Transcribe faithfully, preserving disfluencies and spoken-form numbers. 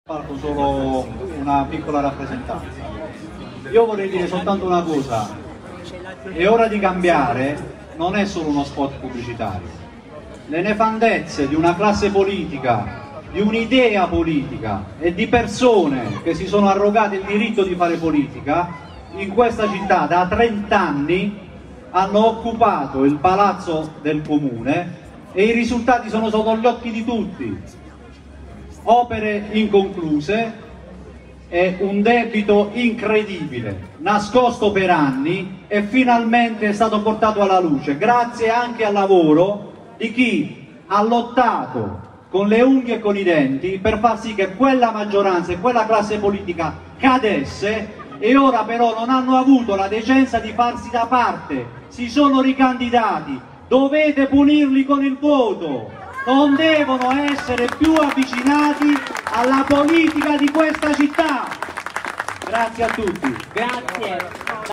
Fatto solo una piccola rappresentanza. Io vorrei dire soltanto una cosa: è ora di cambiare, non è solo uno spot pubblicitario. Le nefandezze di una classe politica, di un'idea politica e di persone che si sono arrogate il diritto di fare politica in questa città da trent'anni hanno occupato il palazzo del comune e i risultati sono sotto gli occhi di tutti. Opere inconcluse e un debito incredibile, nascosto per anni e finalmente è stato portato alla luce, grazie anche al lavoro di chi ha lottato con le unghie e con i denti per far sì che quella maggioranza e quella classe politica cadesse, e ora però non hanno avuto la decenza di farsi da parte, si sono ricandidati. Dovete punirli con il voto, non devono essere più avvicinati alla politica di questa città. Grazie a tutti. Grazie.